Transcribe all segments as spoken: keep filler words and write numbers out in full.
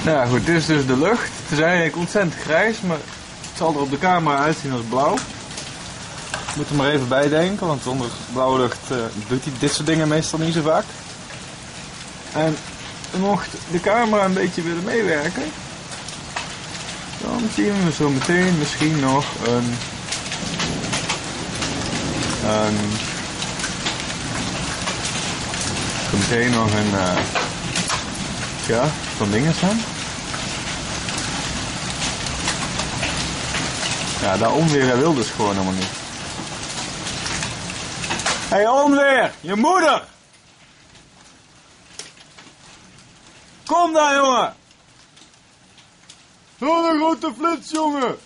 Nou ja, goed, dit is dus de lucht. Het is eigenlijk ontzettend grijs, maar het zal er op de camera uitzien als blauw. Ik moet er maar even bij denken, want onder blauwe lucht uh, doet hij dit soort dingen meestal niet zo vaak. En mocht de camera een beetje willen meewerken, dan zien we zo meteen misschien nog een, een zo meteen nog een, uh, ja, van dingen staan. Ja, dat onweer wil dus gewoon helemaal niet. Hé hey, onweer, je moeder! Kom daar, jongen! Wat een grote flits, jongen!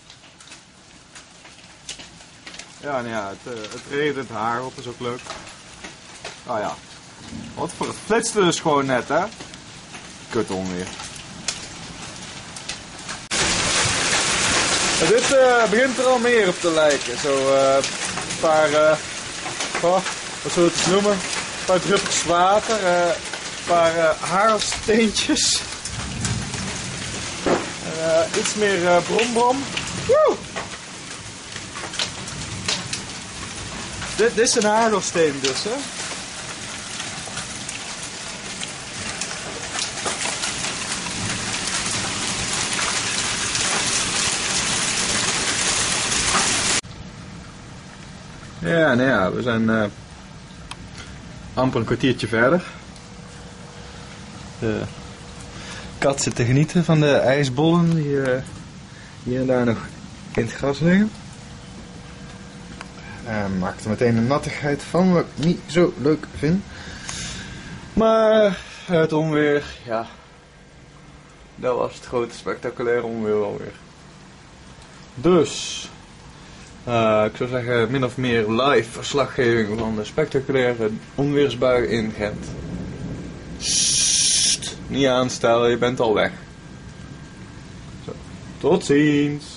Ja, nou ja, het, uh, het regent haar op, is ook leuk. Nou ja, wat voor het flitste dus gewoon net, hè? Kut onweer. Ja, dit uh, begint er al meer op te lijken. Zo uh, een paar, uh, oh, wat zullen we het noemen? Een paar druppels water, uh, een paar uh, haarsteentjes. Uh, iets meer uh, brombrom. Woe! Dit, dit is een hagelsteen dus, hè? Ja, nou ja, we zijn uh, amper een kwartiertje verder. De kat zit te genieten van de ijsbollen die uh, hier en daar nog in het gras liggen. Uh, maakt er meteen een nattigheid van, wat ik niet zo leuk vind. Maar het onweer, ja, dat was het grote spectaculaire onweer alweer. Dus... Uh, ik zou zeggen min of meer live verslaggeving van de spectaculaire onweersbui in Gent. Sst, niet aanstellen, je bent al weg. Zo. Tot ziens!